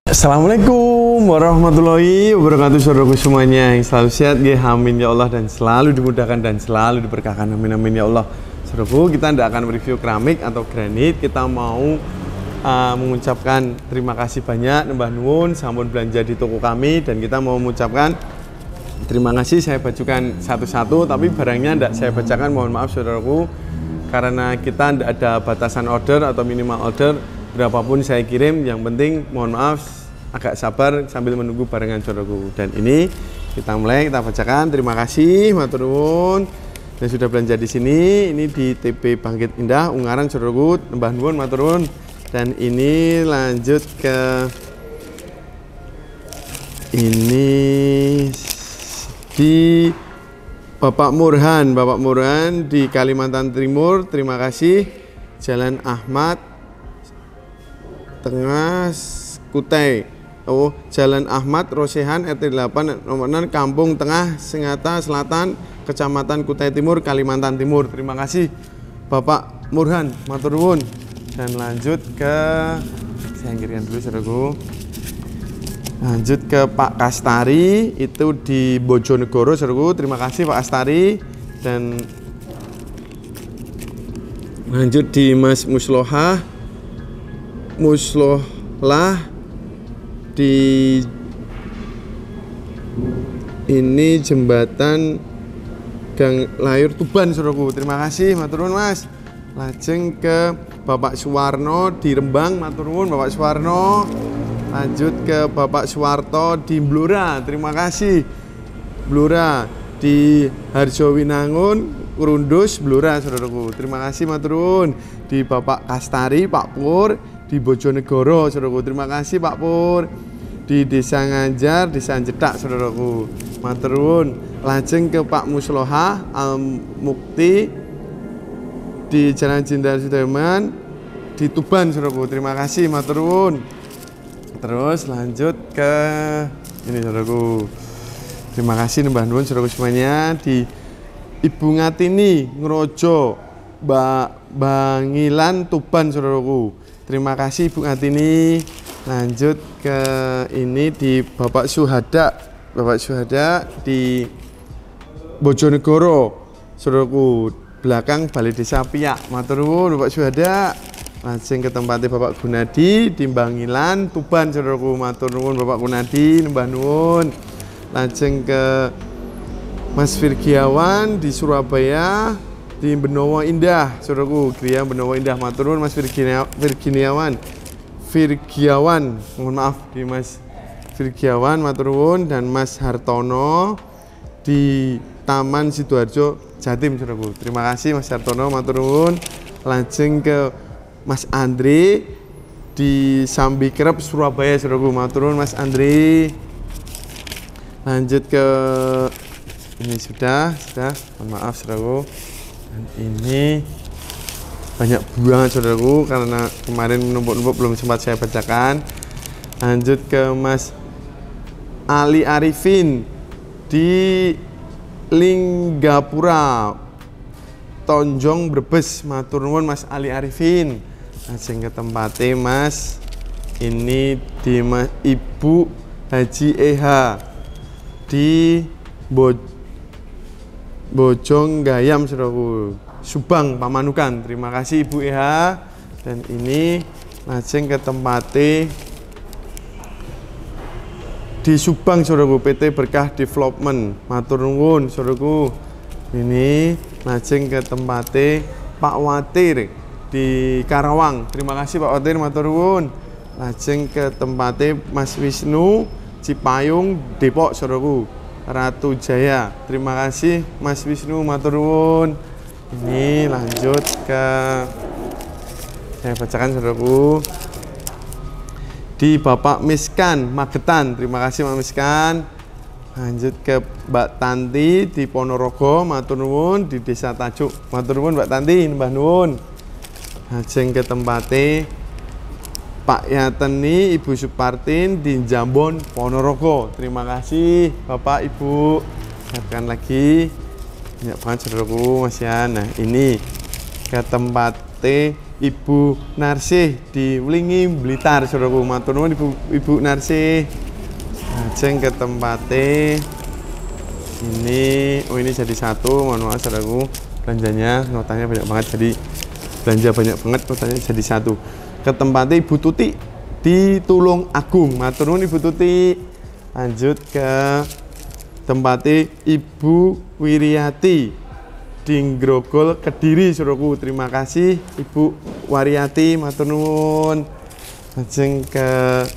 Assalamualaikum warahmatullahi wabarakatuh, saudaraku semuanya yang selalu sehat, amin ya Allah, dan selalu dimudahkan dan selalu diberkahkan, amin amin ya Allah. Saudaraku, kita tidak akan mereview keramik atau granit, kita mau mengucapkan terima kasih banyak Mbah Nuwun sampun belanja di toko kami, dan kita mau mengucapkan terima kasih. Saya bacakan satu-satu, tapi barangnya tidak saya bacakan, mohon maaf saudaraku, karena kita tidak ada batasan order atau minimal order. Berapapun saya kirim, yang penting mohon maaf agak sabar sambil menunggu barengan saudaraku. Dan ini kita mulai, kita bacakan. Terima kasih matur nuwun yang sudah belanja di sini. Ini di TP Bangkit Indah Ungaran saudaraku, Mbah Nuwun matur nuwun. Dan ini lanjut ke ini di Bapak Murhan di Kalimantan Timur. Terima kasih. Jalan Ahmad Tengah Kutai, Jalan Ahmad Rosehan RT 8 nomor 6 Kampung Tengah Sengata Selatan Kecamatan Kutai Timur Kalimantan Timur. Terima kasih Bapak Murhan matur nuwun. Dan lanjut ke, saya angkirkan dulu saudaraku, lanjut ke Pak Kastari itu di Bojonegoro saudaraku. Terima kasih Pak Kastari. Dan lanjut di Mas Musloha di ini jembatan Gang Layur Tuban saudaraku. Terima kasih matur nuwun Mas. Lajeng ke Bapak Suwarno di Rembang matur nuwun Bapak Suwarno. Lanjut ke Bapak Suwarto di Blora. Terima kasih Blora di Harjowinangun Kurundus Blora saudaraku. Terima kasih matur nuwun. Di Bapak Kastari Pak Pur di Bojonegoro saudaraku. Terima kasih Pak Pur. Di Desa Nganjar Desa Jedak saudaraku matur nuwun. Lajeng ke Pak Musloha Al Mukti di Jalan Jenderal Sudirman di Tuban saudaraku. Terima kasih matur nuwun. Terus lanjut ke ini saudaraku. Terima kasih Mbah Nuwun saudaraku semuanya. Di Ibu Ngatini Ngrojo Bangilan Tuban saudaraku. Terima kasih Ibu Ngatini. Lanjut ke ini di Bapak Suhada di Bojonegoro saudaraku, belakang Balai Desa Piak matur nuwun Bapak Suhada. Langsung ke tempatnya Bapak Gunadi di Bangilan Tuban saudaraku, matur nuwun Bapak Gunadi Mbah Nuwun. Langsung ke Mas Virgiawan di Surabaya di Benowo Indah saudaraku, Gria Benowo Indah matur nuwun Mas Virgiawan, mohon maaf di Mas Virgiawan matur nuwun. Dan Mas Hartono di Taman Sidoarjo Jatim saudaraku. Terima kasih Mas Hartono matur nuwun. Lajeng ke Mas Andri di Sambikrep Surabaya saudaraku, matur nuwun Mas Andri. Lanjut ke ini sudah mohon maaf saudaraku. Dan ini banyak buangan saudaraku karena kemarin menumpuk-numpuk belum sempat saya bacakan. Lanjut ke Mas Ali Arifin di Linggapura Tonjong Brebes matur nuwun Mas Ali Arifin. Langsung ke tempatnya Mas ini di Mas Ibu Haji Eha di Bojonggayam saudaraku, Subang Pamanukan. Terima kasih Ibu Eha. Dan ini langsung ke tempatnya di Subang saudaraku, PT Berkah Development matur nuwun saudaraku. Ini langsung ke tempatnya Pak Watir di Karawang. Terima kasih Pak Watir matur nuwun. Langsung ke tempatnya Mas Wisnu Cipayung Depok saudaraku, Ratu Jaya. Terima kasih Mas Wisnu matur nuwun. Ini lanjut ke, saya bacakan saudaraku, di Bapak Miskan Magetan. Terima kasih Pak Miskan. Lanjut ke Mbak Tanti di Ponorogo matur nuwun, di Desa Tajuk matur nuwun Mbak Tanti Mbah Nuwun. Lajeng ke tempatnya Pak Yateni Ibu Supartin di Jambon Ponorogo. Terima kasih Bapak Ibu. Siapkan lagi banyak banget saudaraku Mas ya. Nah ini ke tempatnya Ibu Narsih di Wlingi Blitar saudaraku. Matur nuwun Ibu Narsih. Lajeng ke tempatnya ini, oh ini jadi satu, mohon maaf saudaraku, belanjanya notanya banyak banget, jadi belanja banyak banget, notanya jadi satu. Ke tempatnya Ibu Tuti di Tulung Agung, matur nuwun Ibu Tuti. Lanjut ke tempatnya Ibu Wiriati di Grogol Kediri saudaraku, terima kasih Ibu Wariati, matur nuwun. Lajeng ke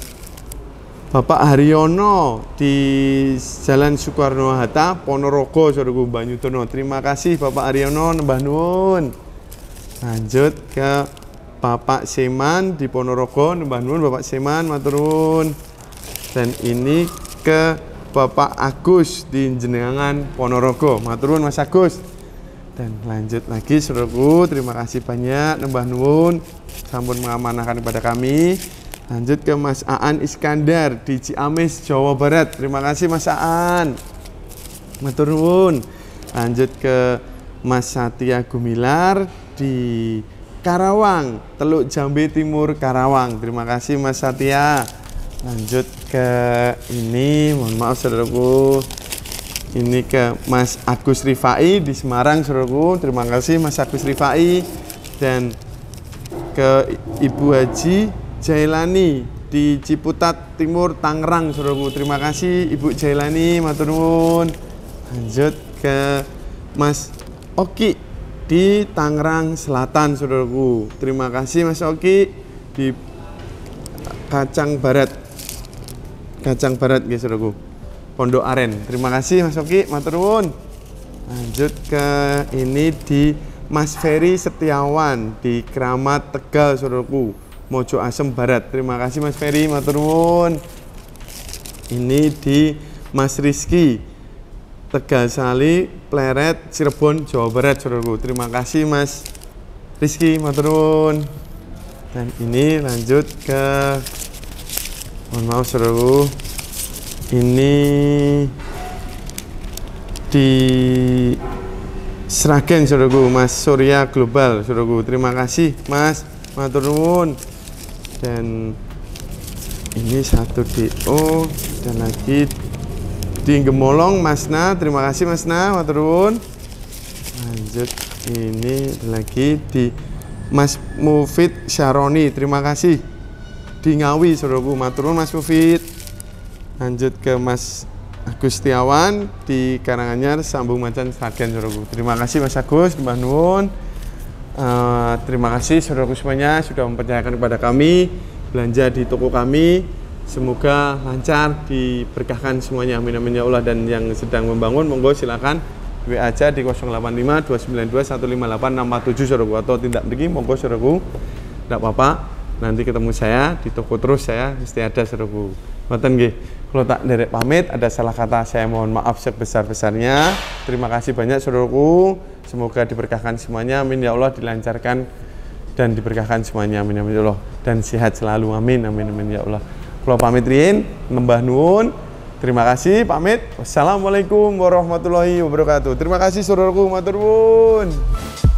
Bapak Haryono di Jalan Soekarno Hatta, Ponorogo, saudaraku, Banyutono. Terima kasih Bapak Haryono, nembah nuwun. Lanjut ke Bapak Seman di Ponorogo, nembah nuwun Bapak Seman, matur nuwun. Dan ini ke Bapak Agus di Jenengan Ponorogo, matur nuwun Mas Agus. Dan lanjut lagi saudaraku, terima kasih banyak, nembah nuwun, sampun mengamanahkan kepada kami. Lanjut ke Mas Aan Iskandar di Ciamis, Jawa Barat. Terima kasih Mas Aan, matur nuwun. Lanjut ke Mas Satya Gumilar di Karawang, Teluk Jambe Timur, Karawang. Terima kasih Mas Satya. Lanjut ke ini, mohon maaf saudaraku, ini ke Mas Agus Rifai di Semarang saudaraku. Terima kasih Mas Agus Rifai. Dan ke Ibu Haji Jailani di Ciputat Timur, Tangerang saudaraku. Terima kasih Ibu Jailani, matur nuwun. Lanjut ke Mas Oki di Tangerang Selatan saudaraku. Terima kasih Mas Oki di Kacang Barat. Kacang Barat guys saudaraku, Pondok Aren. Terima kasih Mas Oki, matur nuwun. Lanjut ke ini di Mas Ferry Setiawan di Kramat Tegal saudaraku, Mojo Asem Barat. Terima kasih Mas Ferry, matur nuwun. Ini di Mas Rizky Tegal Sali, Pleret, Cirebon, Jawa Barat saudaraku. Terima kasih Mas Rizky, matur nuwun. Dan ini lanjut ke, mohon maaf saudaraku, ini di Sragen saudaraku, Mas Surya Global saudaraku. Terima kasih Mas, matur nuwun. Dan ini satu DO, dan lagi di Gemolong Masna. Terima kasih Masna, matur nuwun. Lanjut ini lagi di Mas Mufid Syaroni. Terima kasih di Ngawi saudaraku, matur nuwun Mas Mufid. Lanjut ke Mas Agus Setiawan di Karanganyar, Sambung Macan Sragen saudaraku. Terima kasih Mas Agus, nembah nuwun. Terima kasih saudaraku semuanya sudah mempercayakan kepada kami belanja di toko kami. Semoga lancar, diberkahkan semuanya, amin amin ya Allah. Dan yang sedang membangun monggo silakan WA aja di 085 292 158 647 saudaraku, atau tindak mriki monggo saudaraku, tidak apa-apa, nanti ketemu saya di toko, terus saya mesti ada saudaraku. Ngoten nggih. Kalau tak derek pamit, ada salah kata, saya mohon maaf sebesar-besarnya. Terima kasih banyak saudaraku. Semoga diberkahkan semuanya, amin ya Allah, dilancarkan dan diberkahkan semuanya, amin amin ya Allah, dan sehat selalu, amin amin amin ya Allah. Kalau pamit riyin, nembah nuwun. Terima kasih, pamit. Wassalamualaikum warahmatullahi wabarakatuh. Terima kasih saudaraku, matur nuwun.